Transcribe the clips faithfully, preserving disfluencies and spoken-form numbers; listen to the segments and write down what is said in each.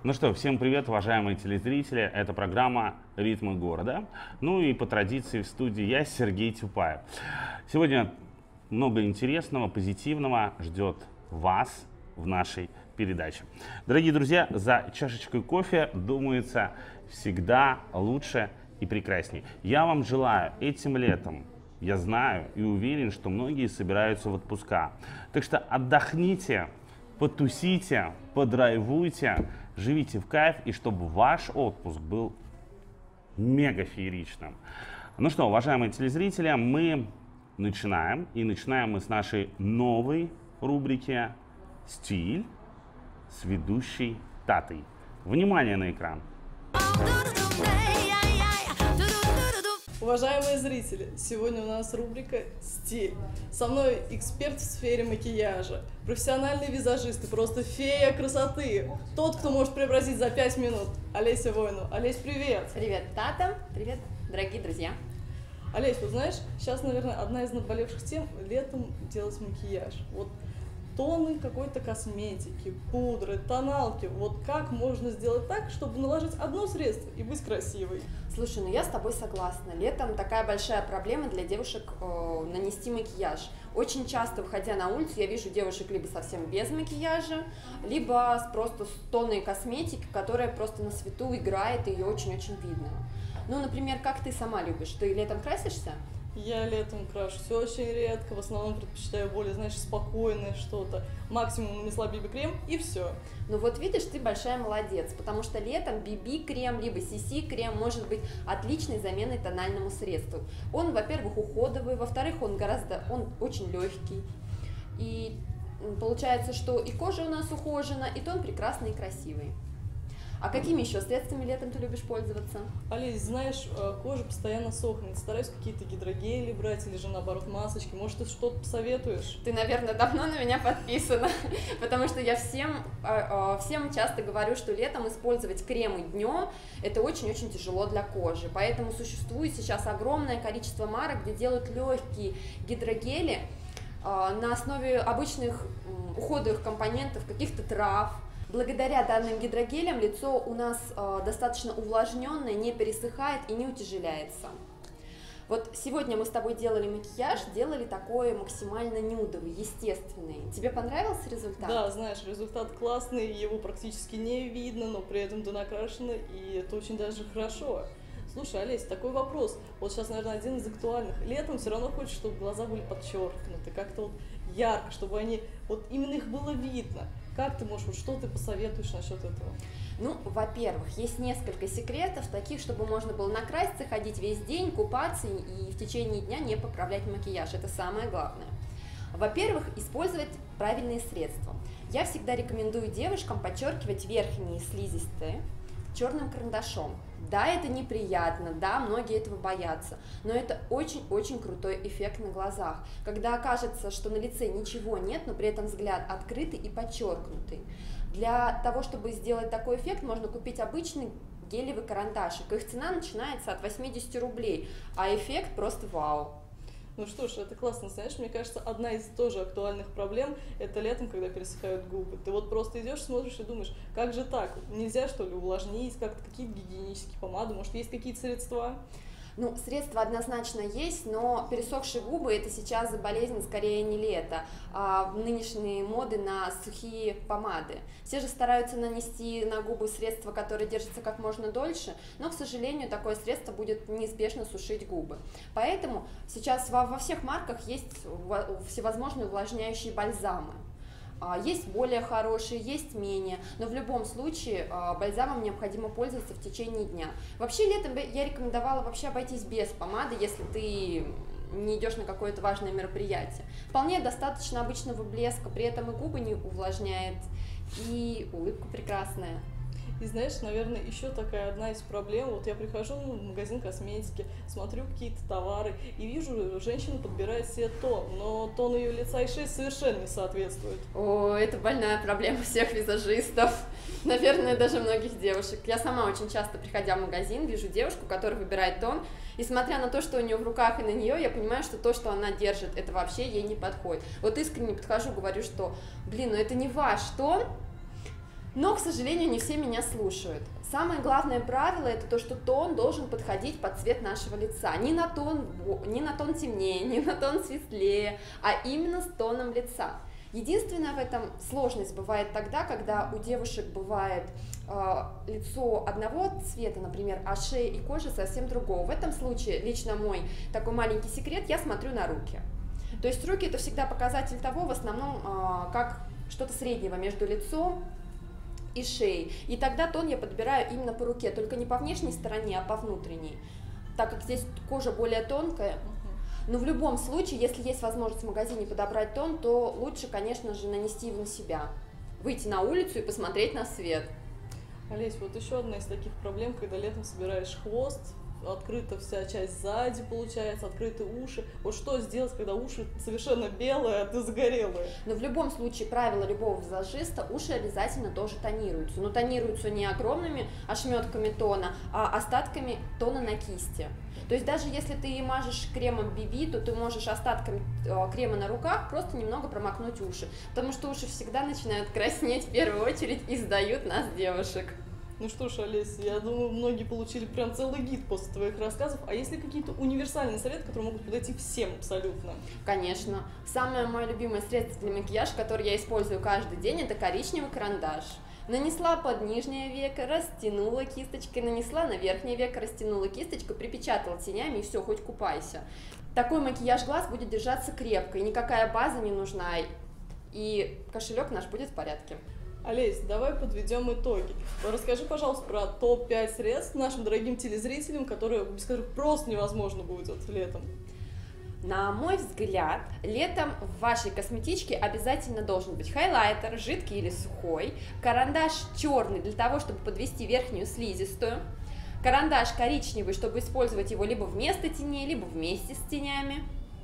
Ну что, всем привет, уважаемые телезрители. Это программа «Ритмы города». Ну и по традиции в студии я, Сергей Тюпаев. Сегодня много интересного, позитивного ждет вас в нашей передаче. Дорогие друзья, за чашечкой кофе думается всегда лучше и прекраснее. Я вам желаю этим летом, я знаю и уверен, что многие собираются в отпуска. Так что отдохните, потусите, подрайвуйте, живите в кайф, и чтобы ваш отпуск был мега фееричным. Ну что, уважаемые телезрители, мы начинаем. И начинаем мы с нашей новой рубрики «Стиль» с ведущей Татой. Внимание на экран. Уважаемые зрители, сегодня у нас рубрика «Стиль». Со мной эксперт в сфере макияжа, профессиональный визажист и просто фея красоты. Тот, кто может преобразить за пять минут. Олеся Воинова. Олесь, привет! Привет, Тата! Привет, дорогие друзья! Олесь, вот знаешь, сейчас, наверное, одна из наболевших тем – летом делать макияж. Вот тоны какой-то косметики, пудры, тоналки. Вот как можно сделать так, чтобы наложить одно средство и быть красивой? Слушай, ну я с тобой согласна. Летом такая большая проблема для девушек э, нанести макияж. Очень часто, выходя на улицу, я вижу девушек либо совсем без макияжа, либо с просто с тонной косметики, которая просто на свету играет, и ее очень-очень видно. Ну, например, как ты сама любишь? Ты летом красишься? Я летом крашусь очень редко, в основном предпочитаю более, знаешь, спокойное что-то. Максимум нанесла би би-крем и все. Ну вот видишь, ты большая молодец, потому что летом би би-крем, либо си си-крем может быть отличной заменой тональному средству. Он, во-первых, уходовый, во-вторых, он гораздо, он очень легкий. И получается, что и кожа у нас ухожена, и тон прекрасный и красивый. А какими еще средствами летом ты любишь пользоваться? Олесь, знаешь, кожа постоянно сохнет. Стараюсь какие-то гидрогели брать или же наоборот масочки. Может, ты что-то посоветуешь? Ты, наверное, давно на меня подписана, потому что я всем, всем часто говорю, что летом использовать кремы днем это очень-очень тяжело для кожи. Поэтому существует сейчас огромное количество марок, где делают легкие гидрогели на основе обычных уходовых компонентов, каких-то трав. Благодаря данным гидрогелям лицо у нас э, достаточно увлажненное, не пересыхает и не утяжеляется. Вот сегодня мы с тобой делали макияж, делали такой максимально нюдовый, естественный. Тебе понравился результат? Да, знаешь, результат классный, его практически не видно, но при этом ты накрашена, и это очень даже хорошо. Слушай, Олесь, такой вопрос. Вот сейчас, наверное, один из актуальных. Летом все равно хочешь, чтобы глаза были подчеркнуты, как-то вот ярко, чтобы они, вот именно их было видно. Как ты можешь, вот что ты посоветуешь насчет этого? Ну, во-первых, есть несколько секретов, таких, чтобы можно было накраситься, ходить весь день, купаться и в течение дня не поправлять макияж. Это самое главное. Во-первых, использовать правильные средства. Я всегда рекомендую девушкам подчеркивать верхние слизистые черным карандашом. Да, это неприятно, да, многие этого боятся, но это очень-очень крутой эффект на глазах, когда окажется, что на лице ничего нет, но при этом взгляд открытый и подчеркнутый. Для того, чтобы сделать такой эффект, можно купить обычный гелевый карандашик. Их цена начинается от восьмидесяти рублей, а эффект просто вау. Ну что ж, это классно, знаешь, мне кажется, одна из тоже актуальных проблем – это летом, когда пересыхают губы. Ты вот просто идешь, смотришь и думаешь, как же так, нельзя что ли увлажнить, как-то какие-то гигиенические помады, может есть какие-то средства? Ну, средства однозначно есть, но пересохшие губы – это сейчас болезнь скорее не лето, а нынешние моды на сухие помады. Все же стараются нанести на губы средства, которые держатся как можно дольше, но, к сожалению, такое средство будет неизбежно сушить губы. Поэтому сейчас во, во всех марках есть всевозможные увлажняющие бальзамы. Есть более хорошие, есть менее, но в любом случае бальзамом необходимо пользоваться в течение дня. Вообще летом я рекомендовала вообще обойтись без помады, если ты не идешь на какое-то важное мероприятие. Вполне достаточно обычного блеска, при этом и губы не увлажняет, и улыбка прекрасная. И знаешь, наверное, еще такая одна из проблем, вот я прихожу в магазин косметики, смотрю какие-то товары и вижу, женщина подбирает себе тон, но тон ее лица и шеи совершенно не соответствует. О, это больная проблема всех визажистов, наверное, даже многих девушек. Я сама очень часто, приходя в магазин, вижу девушку, которая выбирает тон, и смотря на то, что у нее в руках и на нее, я понимаю, что то, что она держит, это вообще ей не подходит. Вот искренне подхожу, говорю, что, блин, ну это не ваш тон, Но, к сожалению, не все меня слушают. Самое главное правило – это то, что тон должен подходить под цвет нашего лица. Не на тон, не на тон темнее, не на тон светлее, а именно с тоном лица. Единственное в этом сложность бывает тогда, когда у девушек бывает э, лицо одного цвета, например, а шея и кожа совсем другого. В этом случае, лично мой такой маленький секрет, я смотрю на руки. То есть руки – это всегда показатель того, в основном, э, как что-то среднего между лицом и шеей. И тогда тон я подбираю именно по руке, только не по внешней стороне, а по внутренней, так как здесь кожа более тонкая. Но в любом случае, если есть возможность в магазине подобрать тон, то лучше, конечно же, нанести его на себя. Выйти на улицу и посмотреть на свет. Олесь, вот еще одна из таких проблем, когда летом собираешь хвост, открыта вся часть сзади, получается, открыты уши. Вот что сделать, когда уши совершенно белые, а ты загорелая? Но в любом случае, правило любого визажиста, уши обязательно тоже тонируются. Но тонируются не огромными ошметками тона, а остатками тона на кисти. То есть даже если ты мажешь кремом би би, то ты можешь остатками крема на руках просто немного промокнуть уши. Потому что уши всегда начинают краснеть в первую очередь и сдают нас, девушек. Ну что ж, Олесь, я думаю, многие получили прям целый гид после твоих рассказов. А есть ли какие-то универсальные советы, которые могут подойти всем абсолютно? Конечно. Самое мое любимое средство для макияжа, которое я использую каждый день, это коричневый карандаш. Нанесла под нижнее веко, растянула кисточкой, нанесла на верхнее веко, растянула кисточкой, припечатала тенями и все, хоть купайся. Такой макияж глаз будет держаться крепко, и никакая база не нужна, и кошелек наш будет в порядке. Олесь, давай подведем итоги. Расскажи, пожалуйста, про топ пять средств нашим дорогим телезрителям, которые, без которых просто невозможно будет летом. На мой взгляд, летом в вашей косметичке обязательно должен быть хайлайтер, жидкий или сухой, карандаш черный для того, чтобы подвести верхнюю слизистую, карандаш коричневый, чтобы использовать его либо вместо теней, либо вместе с тенями,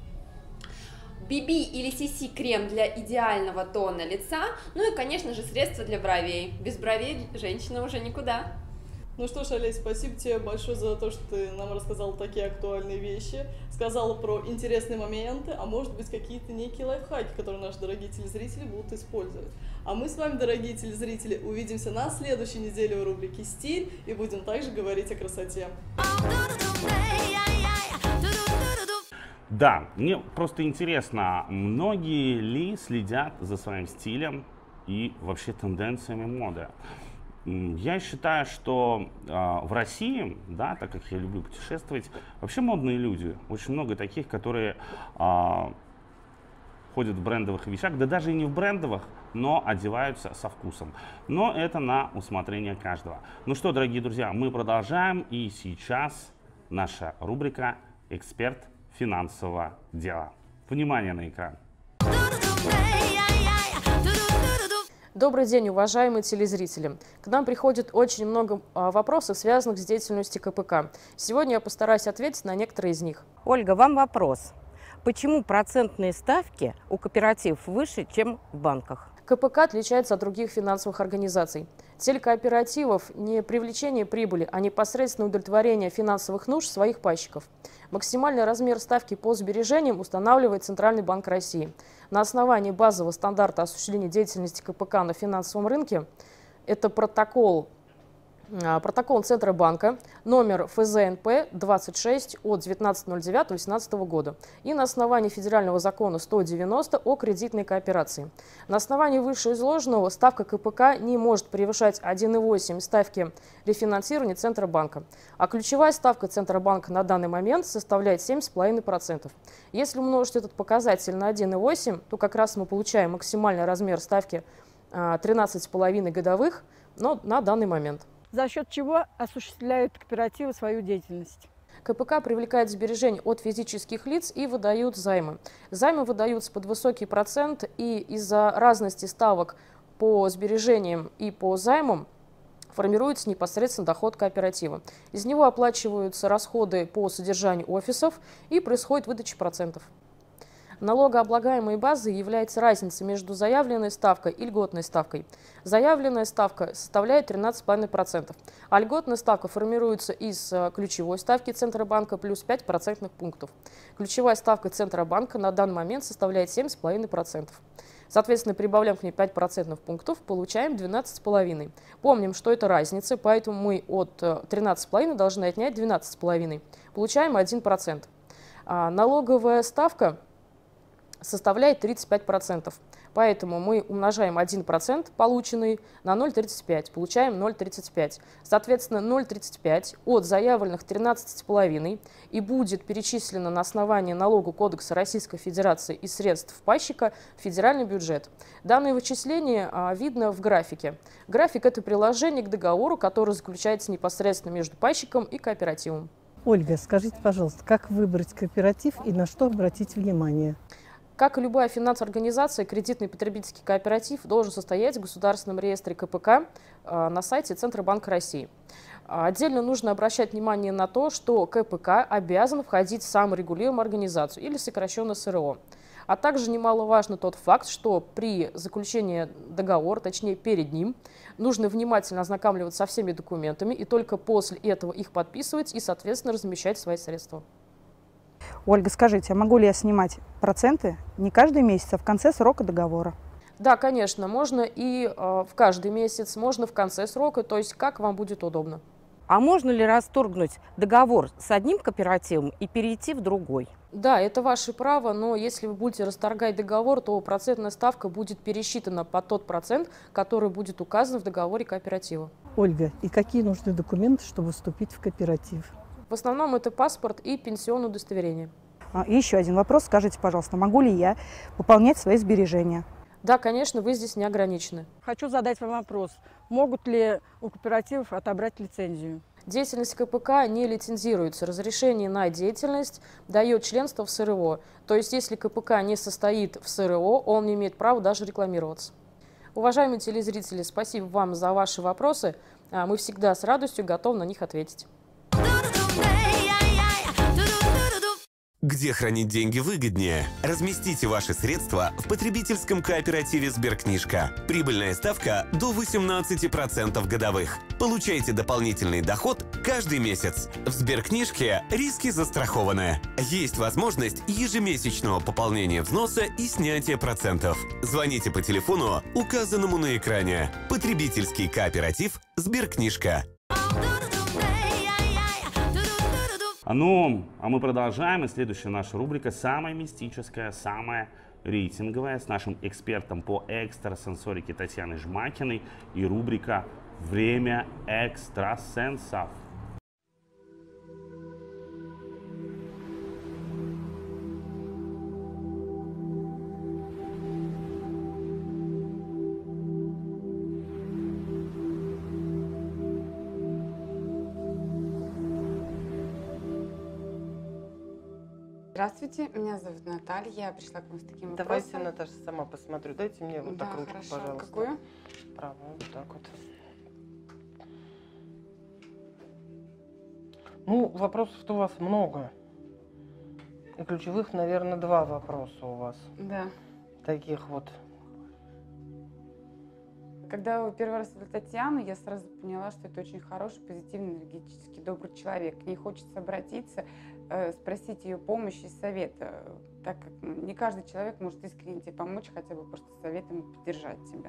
би би или си си крем для идеального тона лица, ну и, конечно же, средства для бровей. Без бровей женщина уже никуда. Ну что ж, Олесь, спасибо тебе большое за то, что ты нам рассказала такие актуальные вещи, сказала про интересные моменты, а может быть какие-то некие лайфхаки, которые наши дорогие телезрители будут использовать. А мы с вами, дорогие телезрители, увидимся на следующей неделе в рубрике «Стиль» и будем также говорить о красоте. Да, мне просто интересно, многие ли следят за своим стилем и вообще тенденциями моды? Я считаю, что э, в России, да, так как я люблю путешествовать, вообще модные люди. Очень много таких, которые э, ходят в брендовых вещах, да даже и не в брендовых, но одеваются со вкусом. Но это на усмотрение каждого. Ну что, дорогие друзья, мы продолжаем, и сейчас наша рубрика «Эксперт финансового дела». Внимание на экран. Добрый день, уважаемые телезрители. К нам приходит очень много а, вопросов, связанных с деятельностью ка пэ ка. Сегодня я постараюсь ответить на некоторые из них. Ольга, вам вопрос. Почему процентные ставки у кооперативов выше, чем в банках? ка пэ ка отличается от других финансовых организаций. Цель кооперативов не привлечение прибыли, а непосредственное удовлетворение финансовых нужд своих пайщиков. Максимальный размер ставки по сбережениям устанавливает Центральный банк России. На основании базового стандарта осуществления деятельности ка пэ ка на финансовом рынке, это протокол, протокол Центробанка, номер эф зэ эн пэ двадцать шесть от девятнадцатого ноль девятого две тысячи восемнадцатого года и на основании федерального закона сто девяносто о кредитной кооперации. На основании вышеизложенного ставка ка пэ ка не может превышать один и восемь ставки рефинансирования Центробанка, а ключевая ставка Центробанка на данный момент составляет семь и пять десятых процента. Если умножить этот показатель на один и восемь, то как раз мы получаем максимальный размер ставки тринадцать и пять десятых годовых, но на данный момент. За счет чего осуществляют кооперативы свою деятельность? ка пэ ка привлекает сбережения от физических лиц и выдают займы. Займы выдаются под высокий процент, и из-за разности ставок по сбережениям и по займам формируется непосредственно доход кооператива. Из него оплачиваются расходы по содержанию офисов и происходит выдача процентов. Налогооблагаемой базой является разница между заявленной ставкой и льготной ставкой. Заявленная ставка составляет тринадцать и пять десятых процента, а льготная ставка формируется из ключевой ставки Центробанка плюс пять процентных пунктов. Ключевая ставка Центробанка на данный момент составляет семь и пять десятых процента. Соответственно, прибавляем к ней пять процентных пунктов, получаем двенадцать с половиной. Помним, что это разница, поэтому мы от тринадцати с половиной должны отнять двенадцать с половиной. Получаем один процент. А налоговая ставка составляет тридцать пять процентов. Поэтому мы умножаем один процент полученный на ноль целых тридцать пять, получаем ноль целых тридцать пять. Соответственно, ноль целых тридцать пять от заявленных тринадцати с половиной и будет перечислено на основании налогового кодекса Российской Федерации из средств пайщика в федеральный бюджет. Данное вычисление а, видно в графике. График – это приложение к договору, который заключается непосредственно между пайщиком и кооперативом. Ольга, скажите, пожалуйста, как выбрать кооператив и на что обратить внимание? Как и любая финансовая организация, кредитный потребительский кооператив должен состоять в государственном реестре ка пэ ка на сайте Центробанка России. Отдельно нужно обращать внимание на то, что ка пэ ка обязан входить в саморегулируемую организацию или сокращенно эс эр о. А также немаловажно тот факт, что при заключении договора, точнее перед ним, нужно внимательно ознакомливаться со всеми документами и только после этого их подписывать и, соответственно, размещать свои средства. Ольга, скажите, а могу ли я снимать проценты не каждый месяц, а в конце срока договора? Да, конечно, можно и э, в каждый месяц, можно в конце срока, то есть как вам будет удобно. А можно ли расторгнуть договор с одним кооперативом и перейти в другой? Да, это ваше право, но если вы будете расторгать договор, то процентная ставка будет пересчитана под тот процент, который будет указан в договоре кооператива. Ольга, и какие нужны документы, чтобы вступить в кооператив? В основном это паспорт и пенсионное удостоверение. А, и еще один вопрос. Скажите, пожалуйста, могу ли я пополнять свои сбережения? Да, конечно, вы здесь не ограничены. Хочу задать вам вопрос. Могут ли у кооперативов отобрать лицензию? Деятельность ка пэ ка не лицензируется. Разрешение на деятельность дает членство в эс эр о. То есть, если ка пэ ка не состоит в эс эр о, он не имеет права даже рекламироваться. Уважаемые телезрители, спасибо вам за ваши вопросы. Мы всегда с радостью готовы на них ответить. Где хранить деньги выгоднее? Разместите ваши средства в потребительском кооперативе «Сберкнижка». Прибыльная ставка до восемнадцати процентов годовых. Получайте дополнительный доход каждый месяц. В «Сберкнижке» риски застрахованы. Есть возможность ежемесячного пополнения взноса и снятия процентов. Звоните по телефону, указанному на экране. Потребительский кооператив «Сберкнижка». Ну, а мы продолжаем, и следующая наша рубрика самая мистическая, самая рейтинговая, с нашим экспертом по экстрасенсорике Татьяной Жмакиной, и рубрика «Время экстрасенсов». Здравствуйте, меня зовут Наталья, я пришла к вам с таким вопросом. Давайте, Наташа, сама посмотрю. Дайте мне вот да, так ручку, хорошо. пожалуйста. Какую? Правую, вот так вот. Ну, вопросов-то у вас много. И ключевых, наверное, два вопроса у вас. Да. Таких вот. Когда вы первый раз видели Татьяну, я сразу поняла, что это очень хороший, позитивный, энергетический, добрый человек. К ней хочется обратиться, э, спросить ее помощи и совета, так как ну, не каждый человек может искренне тебе помочь, хотя бы просто советом поддержать тебя.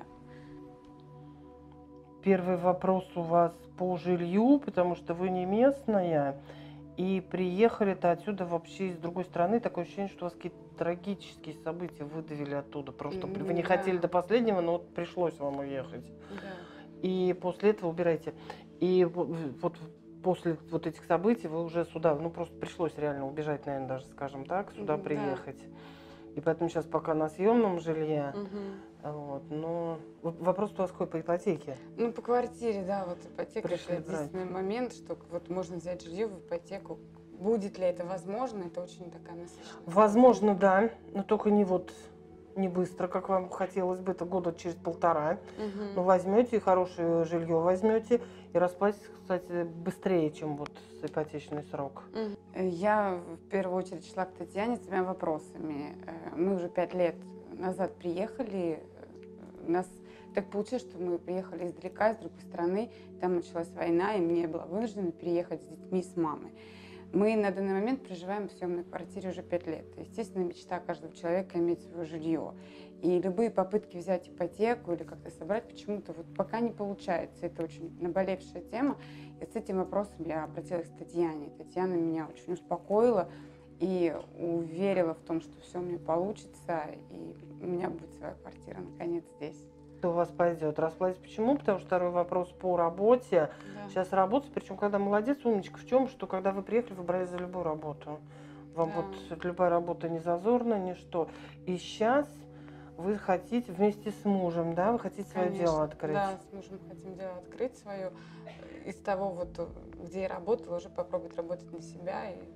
Первый вопрос у вас по жилью, потому что вы не местная, и приехали-то отсюда вообще из другой страны. Такое ощущение, что у вас какие-то трагические события выдавили оттуда. Просто Mm, вы не да. хотели до последнего, но вот пришлось вам уехать. Да. И после этого убирайте. И вот, вот после вот этих событий вы уже сюда, ну просто пришлось реально убежать, наверное, даже, скажем так, сюда Да. приехать. И поэтому сейчас пока на съемном жилье. Угу. Вот, но вопрос у вас какой по ипотеке? Ну, по квартире, да, вот ипотека, Пришли это единственный брать. момент, что вот можно взять жилье в ипотеку. Будет ли это возможно, это очень такая насыщенная. Возможно, да, но только не вот не быстро, как вам хотелось бы, это года через полтора. Угу. Но возьмете, хорошее жилье возьмете, и расплатитесь, кстати, быстрее, чем вот с ипотечный срок. Я в первую очередь шла к Татьяне с двумя вопросами. Мы уже пять лет назад приехали. У нас так получилось, что мы приехали издалека, из другой страны. Там началась война, и мне была вынуждена переехать с детьми, с мамой. Мы на данный момент проживаем в съемной квартире уже пять лет. Естественно, мечта каждого человека иметь свое жилье. И любые попытки взять ипотеку или как-то собрать почему-то вот пока не получается. Это очень наболевшая тема. И с этим вопросом я обратилась к Татьяне. Татьяна меня очень успокоила и уверила в том, что все у меня получится, и у меня будет своя квартира наконец здесь. Что у вас пойдет? Расплатить почему? Потому что второй вопрос по работе. Да. Сейчас работать, причем когда молодец, умничка, в чем, что когда вы приехали, вы брали за любую работу. Вам да. вот любая работа не зазорна, ничто. И сейчас вы хотите вместе с мужем, да, вы хотите свое Конечно, дело открыть? Да, с мужем хотим дело открыть свое. Из того, вот, где я работала, уже попробовать работать на себя и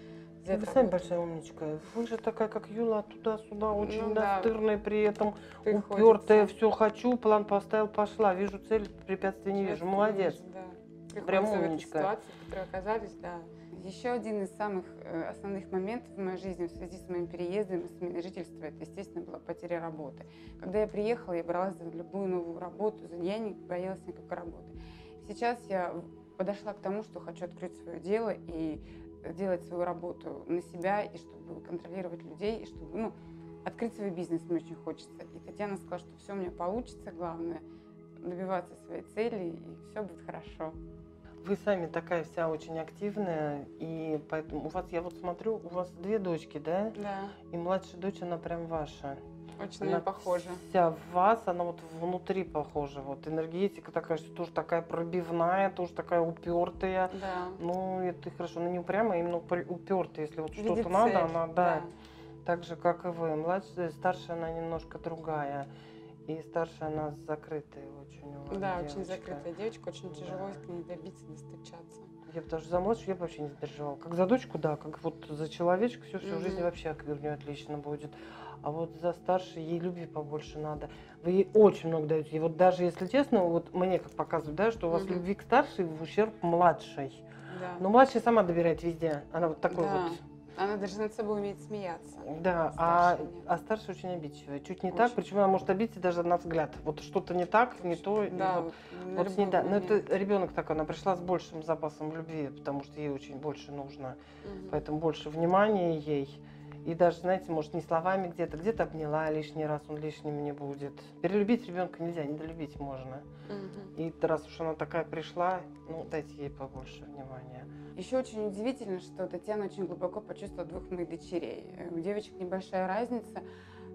Вы работу. Сами большая умничка. Вы же такая, как Юла, туда-сюда, очень ну, настырная, да. при этом упертая, все хочу, план поставил, пошла. Вижу цель, препятствий не вижу. Молодец. Да. Прям умничка. Ситуации, в которой оказались, да. Еще один из самых основных моментов в моей жизни в связи с моим переездом и сменой жительства, это, естественно, была потеря работы. Когда я приехала, я бралась за любую новую работу, я не боялась никакой работы. Сейчас я подошла к тому, что хочу открыть свое дело и делать свою работу на себя, и чтобы контролировать людей, и чтобы, ну, открыть свой бизнес мне очень хочется. И Татьяна сказала, что все у меня получится, главное добиваться своей цели, и все будет хорошо. Вы сами такая вся очень активная, и поэтому у вас, я вот смотрю, у вас две дочки, да? Да. И младшая дочь, она прям ваша. Очень она похожа. Вся в вас, она вот внутри похожа. Вот энергетика такая, что тоже такая пробивная, тоже такая упертая. Да. Ну, это хорошо. Она не упрямая, именно упертая. Если вот что-то надо, она, да, да. Так же, как и вы. Младшая, старшая, она немножко другая. И старшая она закрытая очень. Да, девочка. Очень закрытая девочка, очень тяжело да. к ней добиться, достучаться. Я потому что за младшую я бы вообще не переживала. Как за дочку, да, как вот за человечка все, всю mm-hmm. жизнь вообще у нее отлично будет. А вот за старшей ей любви побольше надо. Вы ей очень много даете. И вот даже если честно, вот мне как показывают, да, что у вас mm-hmm. любви к старшей в ущерб младшей. Да. Но младшая сама добирает везде. Она вот такой да. вот. Она даже над собой умеет смеяться. Да, а, а старшая очень обидчивая. Чуть не очень. Так, причем она может обидеться даже на взгляд. Вот что-то не так, очень. не то. Да, вот, вот с ней, да. Но это ребенок такой, она пришла с большим запасом любви, потому что ей очень больше нужно. Угу. Поэтому больше внимания ей. И даже, знаете, может, не словами где-то, где-то обняла лишний раз, он лишним не будет. Перелюбить ребенка нельзя, недолюбить можно. Угу. И раз уж она такая пришла, ну, дайте ей побольше внимания. Еще очень удивительно, что Татьяна очень глубоко почувствовала двух моих дочерей. У девочек небольшая разница,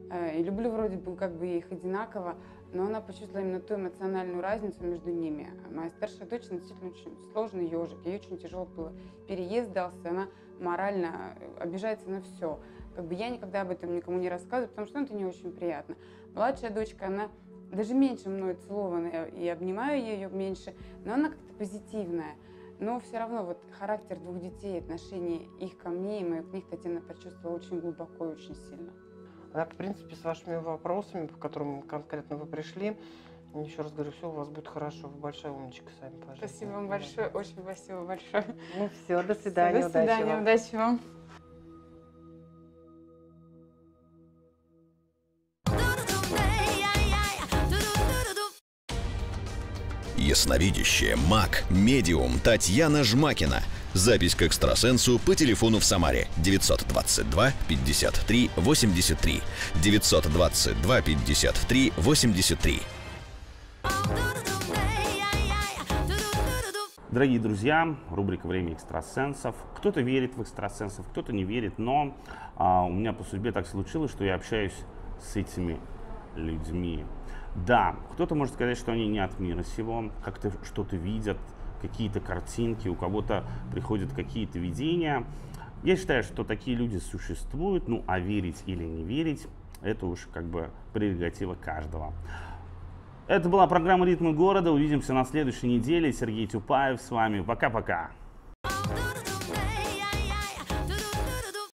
и люблю вроде бы как бы их одинаково, но она почувствовала именно ту эмоциональную разницу между ними. Моя старшая дочь действительно очень сложный ежик, ей очень тяжело было переезд дался, она морально обижается на все. Как бы я никогда об этом никому не рассказываю, потому что ну, это не очень приятно. Младшая дочка, она даже меньше мной целована и обнимаю ее меньше, но она как-то позитивная. Но все равно вот характер двух детей, отношение их ко мне и мое к них Татьяна почувствовала очень глубоко и очень сильно. Так, в принципе, с вашими вопросами, по которым конкретно вы пришли, еще раз говорю, все у вас будет хорошо, вы большая умничка сами, пожалуйста. Спасибо вам большое, очень спасибо большое. Ну все, до свидания, все, до свидания, удачи вам. Удачи вам. Ясновидящая, маг, медиум Татьяна Жмакина. Запись к экстрасенсу по телефону в Самаре девятьсот двадцать два пятьдесят три восемьдесят три девятьсот двадцать два пятьдесят три восемьдесят три. Дорогие друзья, рубрика «Время экстрасенсов». Кто-то верит в экстрасенсов, кто-то не верит, но а, у меня по судьбе так случилось, что я общаюсь с этими людьми. Да, кто-то может сказать, что они не от мира сего, как-то что-то видят, какие-то картинки, у кого-то приходят какие-то видения. Я считаю, что такие люди существуют, ну а верить или не верить, это уж как бы прерогатива каждого. Это была программа «Ритмы города». Увидимся на следующей неделе. Сергей Тюпаев с вами. Пока-пока.